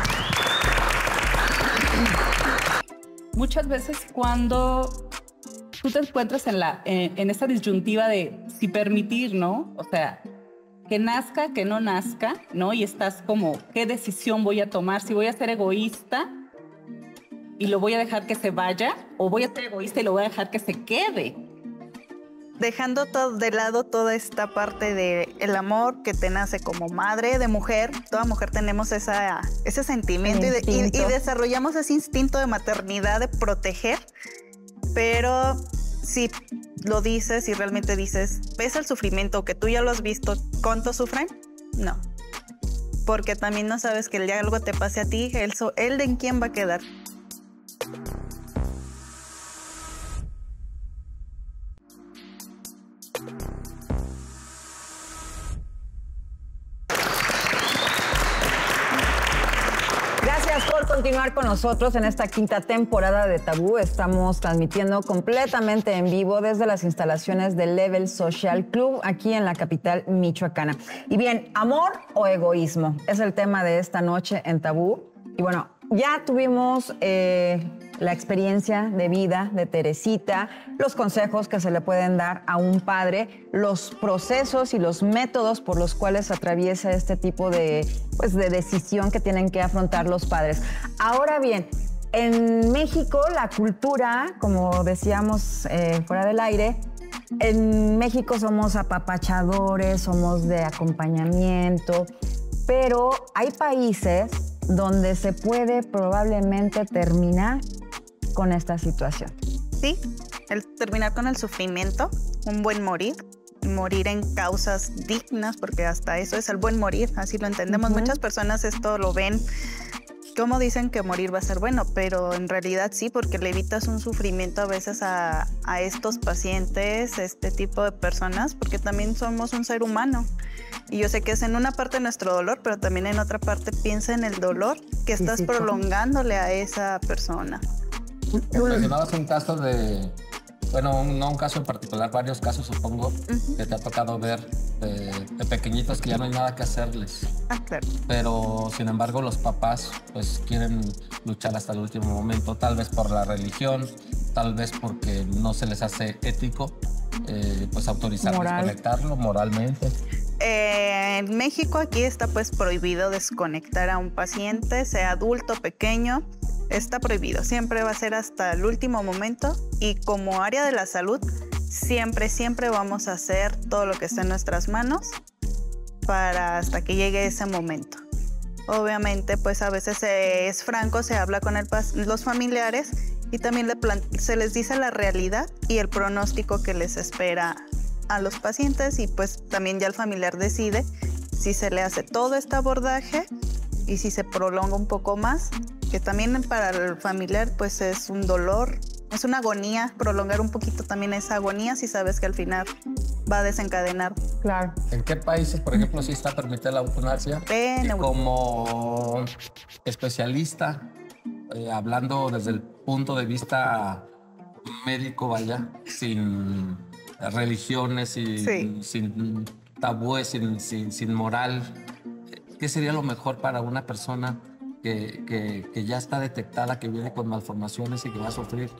Muchas veces cuando tú te encuentras en esta disyuntiva de si permitir, ¿no? O sea, que nazca, que no nazca, ¿no? Y estás como, ¿qué decisión voy a tomar? Si voy a ser egoísta y lo voy a dejar que se vaya, o voy a ser egoísta y lo voy a dejar que se quede. Dejando de lado toda esta parte del amor que te nace como madre de mujer, toda mujer tenemos ese sentimiento y desarrollamos ese instinto de maternidad, de proteger, pero si lo dices y realmente dices, ¿ves el sufrimiento que tú ya lo has visto? ¿Cuánto sufren? No. Porque también no sabes que el día algo te pase a ti, él en quién va a quedar. Por continuar con nosotros en esta 5ª temporada de Tabú. Estamos transmitiendo completamente en vivo desde las instalaciones del Level Social Club aquí en la capital michoacana. Y bien, ¿amor o egoísmo? Es el tema de esta noche en Tabú. Y bueno, ya tuvimos la experiencia de vida de Teresita, los consejos que se le pueden dar a un padre, los procesos y los métodos por los cuales atraviesa este tipo de decisión que tienen que afrontar los padres. Ahora bien, en México la cultura, como decíamos fuera del aire, en México somos apapachadores, somos de acompañamiento, pero hay países donde se puede probablemente terminar con esta situación. Sí, el terminar con el sufrimiento, un buen morir en causas dignas, porque hasta eso es el buen morir, así lo entendemos. Muchas personas esto lo ven como dicen que morir va a ser bueno, pero en realidad sí, porque le evitas un sufrimiento a veces a estos pacientes, este tipo de personas, porque también somos un ser humano. Y yo sé que es en una parte nuestro dolor, pero también en otra parte piensa en el dolor que estás prolongándole a esa persona. Mencionabas un caso de, bueno, no un caso en particular, varios casos supongo que te ha tocado ver de pequeñitos que ya no hay nada que hacerles. Ah, claro. Pero sin embargo los papás pues quieren luchar hasta el último momento, tal vez por la religión, tal vez porque no se les hace ético pues autorizar desconectarlo moralmente. En México aquí está pues prohibido desconectar a un paciente, sea adulto, pequeño, está prohibido. Siempre va a ser hasta el último momento y como área de la salud siempre vamos a hacer todo lo que esté en nuestras manos para hasta que llegue ese momento. Obviamente pues a veces es franco, se habla con los familiares y también se les dice la realidad y el pronóstico que les espera a los pacientes y pues también ya el familiar decide si se le hace todo este abordaje y si se prolonga un poco más, que también para el familiar pues es un dolor, es una agonía, prolongar un poquito también esa agonía si sabes que al final va a desencadenar. Claro. ¿En qué países, por ejemplo, sí está permitida la eutanasia? En Europa. Como especialista, hablando desde el punto de vista médico, vaya, sin religiones y sin tabúes, sin moral, ¿qué sería lo mejor para una persona que ya está detectada, que viene con malformaciones y que va a sufrir?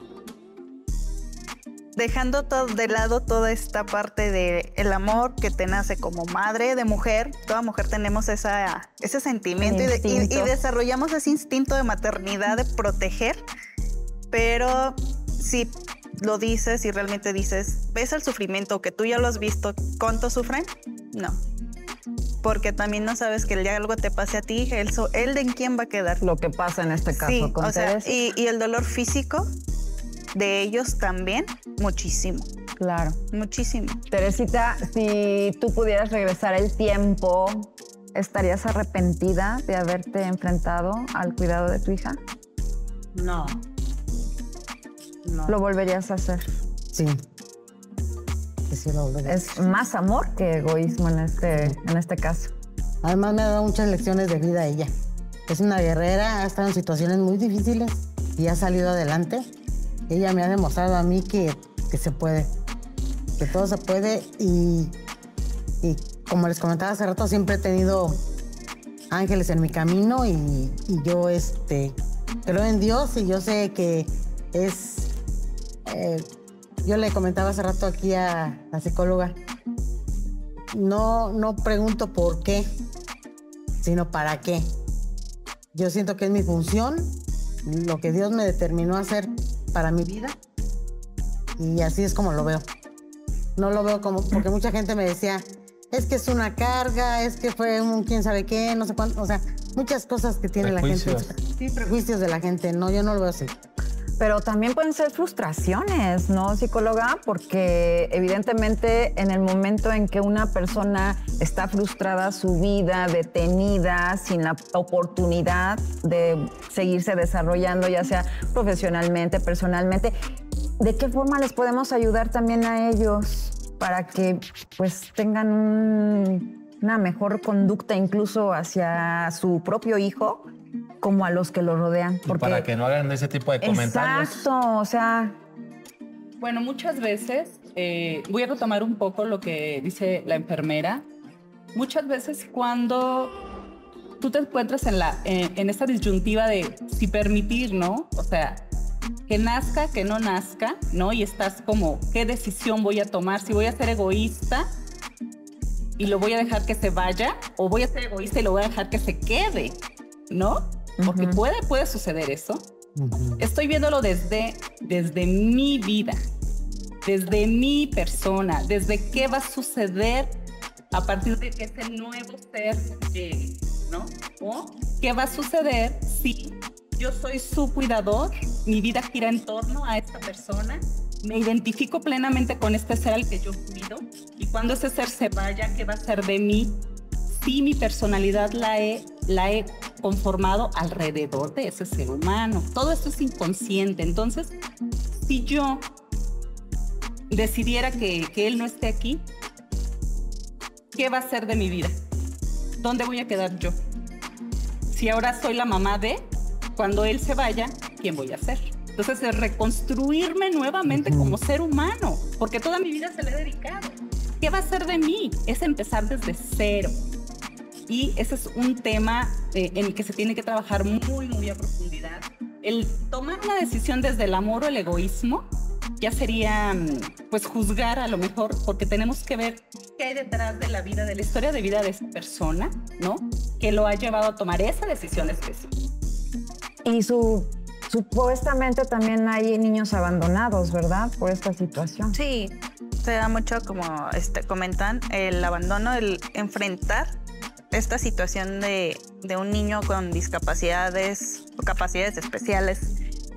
Dejando de lado toda esta parte del amor que te nace como madre de mujer, toda mujer tenemos ese sentimiento y desarrollamos ese instinto de maternidad, de proteger, pero si lo dices y realmente dices, ¿ves el sufrimiento que tú ya lo has visto? ¿Cuánto sufren? No. Porque también no sabes que el día algo te pase a ti, él en quién va a quedar. Lo que pasa en este caso con Teresa. Y el dolor físico de ellos también, muchísimo. Claro. Muchísimo. Teresita, si tú pudieras regresar el tiempo, ¿estarías arrepentida de haberte enfrentado al cuidado de tu hija? No. ¿Lo volverías a hacer? Sí. sí lo veo. Es más amor que egoísmo en este caso. Además me ha dado muchas lecciones de vida ella. Es una guerrera, ha estado en situaciones muy difíciles y ha salido adelante. Ella me ha demostrado a mí que se puede, que todo se puede y como les comentaba hace rato, siempre he tenido ángeles en mi camino y yo creo en Dios y yo sé que es... yo le comentaba hace rato aquí a la psicóloga, no pregunto por qué, sino para qué. Yo siento que es mi función, lo que Dios me determinó a hacer para mi vida y así es como lo veo. No lo veo como, porque mucha gente me decía, es que es una carga, es que fue un quién sabe qué, no sé cuánto, o sea, muchas cosas que tiene la gente. Sí, prejuicios de la gente, no, yo no lo veo así. Pero también pueden ser frustraciones, ¿no, psicóloga? Porque evidentemente en el momento en que una persona está frustrada, su vida detenida, sin la oportunidad de seguirse desarrollando, ya sea profesionalmente, personalmente, ¿de qué forma les podemos ayudar también a ellos para que pues tengan una mejor conducta incluso hacia su propio hijo como a los que lo rodean? Porque... para que no hagan ese tipo de comentarios. Exacto, o sea... Bueno, muchas veces, voy a retomar un poco lo que dice la enfermera. Muchas veces cuando tú te encuentras en esta disyuntiva de si permitir, ¿no? O sea, que nazca, que no nazca, ¿no? Y estás como, ¿qué decisión voy a tomar? Si voy a ser egoísta y lo voy a dejar que se vaya, o voy a ser egoísta y lo voy a dejar que se quede, ¿no? Porque puede suceder eso. Estoy viéndolo desde mi vida, desde mi persona, desde qué va a suceder a partir de que ese nuevo ser llegue, ¿no? O qué va a suceder si yo soy su cuidador, mi vida gira en torno a esta persona, me identifico plenamente con este ser al que yo cuido, y cuando ese ser se vaya, ¿qué va a ser de mí? Si mi personalidad la he conformado alrededor de ese ser humano. Todo esto es inconsciente. Entonces, si yo decidiera que él no esté aquí, ¿qué va a ser de mi vida? ¿Dónde voy a quedar yo? Si ahora soy la mamá de, cuando él se vaya, ¿quién voy a ser? Entonces, es reconstruirme nuevamente como ser humano, porque toda mi vida se le he dedicado. ¿Qué va a ser de mí? Es empezar desde cero. Y ese es un tema en el que se tiene que trabajar muy, muy a profundidad. El tomar una decisión desde el amor o el egoísmo ya sería, pues, juzgar a lo mejor, porque tenemos que ver qué hay detrás de la vida, de la historia de vida de esa persona, ¿no? Que lo ha llevado a tomar esa decisión específica. Y supuestamente también hay niños abandonados, ¿verdad? Por esta situación. Sí, se da mucho, como comentan, el abandono, el enfrentar esta situación de un niño con discapacidades o capacidades especiales.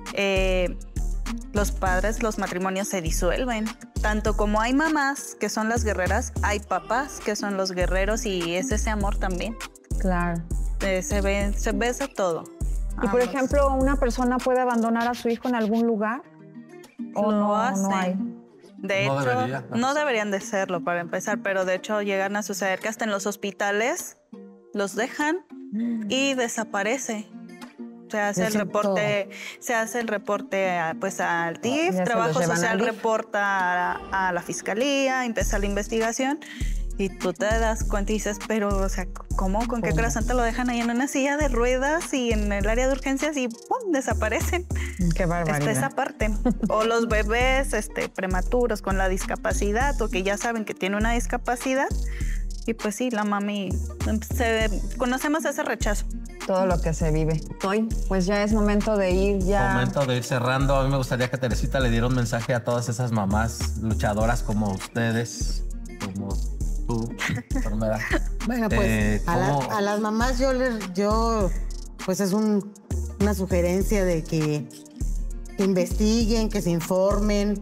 Los padres, los matrimonios se disuelven. Tanto como hay mamás que son las guerreras, hay papás que son los guerreros, y es ese amor también. Claro. Se besa todo. Y por ejemplo, ¿una persona puede abandonar a su hijo en algún lugar? ¿O no hay? De hecho, no deberían de serlo para empezar, pero de hecho llegan a suceder que hasta en los hospitales los dejan y desaparece. Se hace el reporte pues al DIF, Trabajo Social reporta a la Fiscalía, empieza la investigación y tú te das cuenta y dices, pero, o sea, ¿cómo? ¿Con qué corazón te lo dejan ahí en una silla de ruedas y en el área de urgencias y ¡pum! Desaparecen? ¡Qué barbaridad! Está esa parte. O los bebés prematuros con la discapacidad, o que ya saben que tiene una discapacidad. Y pues sí, la mami, conocemos ese rechazo. Todo lo que se vive. Hoy, pues ya es momento de ir Momento de ir cerrando. A mí me gustaría que Teresita le diera un mensaje a todas esas mamás luchadoras como ustedes, como tú, enfermera. Bueno, pues a las mamás yo pues es una sugerencia de que investiguen, que se informen,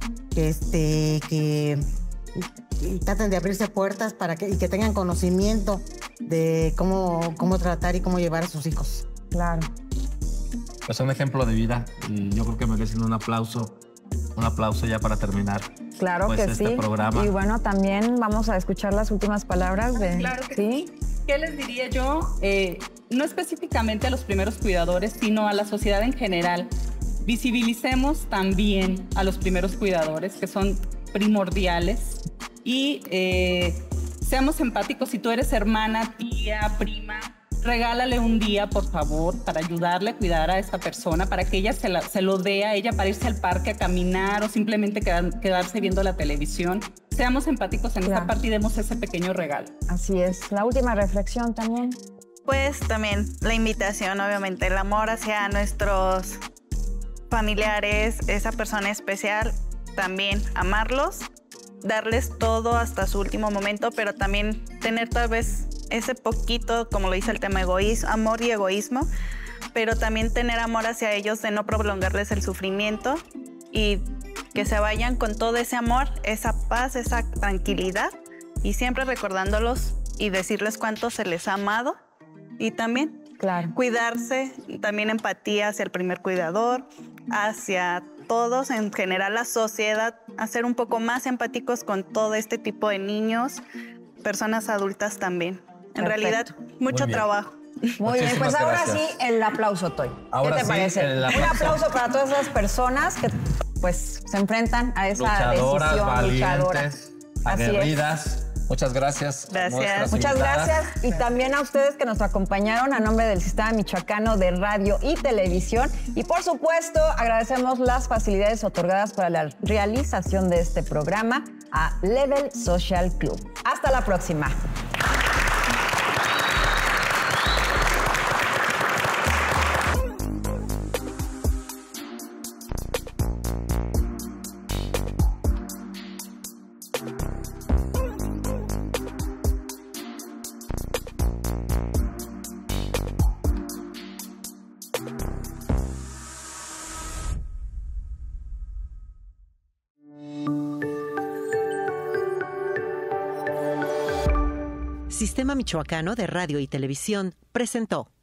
que traten de abrirse puertas y que tengan conocimiento de cómo tratar y cómo llevar a sus hijos. Claro. Pues un ejemplo de vida, y yo creo que merecen un aplauso Un aplauso ya para terminar. Claro que este sí. programa. Y bueno, también vamos a escuchar las últimas palabras de... Claro que sí. ¿Qué les diría yo? No específicamente a los primeros cuidadores, sino a la sociedad en general. Visibilicemos también a los primeros cuidadores, que son primordiales, y seamos empáticos. Si tú eres hermana, tía, prima, regálale un día, por favor, para ayudarle a cuidar a esta persona, para que ella se lo dé a ella para irse al parque a caminar o simplemente quedarse viendo la televisión. Seamos empáticos en esta parte y demos ese pequeño regalo. Así es. La última reflexión también. Pues también la invitación, obviamente, el amor hacia nuestros familiares, esa persona especial, también amarlos, darles todo hasta su último momento, pero también tener tal vez ese poquito, como lo dice el tema egoísmo, amor y egoísmo, pero también tener amor hacia ellos, de no prolongarles el sufrimiento y que se vayan con todo ese amor, esa paz, esa tranquilidad, y siempre recordándolos y decirles cuánto se les ha amado, y también cuidarse, también empatía hacia el primer cuidador, hacia todos, en general la sociedad, a ser un poco más empáticos con todo este tipo de niños, personas adultas también. En realidad, mucho trabajo. Muy bien, pues ahora sí, el aplauso, Toy. ¿Qué te parece? Un aplauso para todas esas personas que pues se enfrentan a esa decisión, valientes, aguerridas. Muchas gracias. Gracias. Muchas gracias. Y también a ustedes que nos acompañaron a nombre del Sistema Michoacano de Radio y Televisión. Y por supuesto, agradecemos las facilidades otorgadas para la realización de este programa a Level Social Club. Hasta la próxima. Sistema Michoacano de Radio y Televisión presentó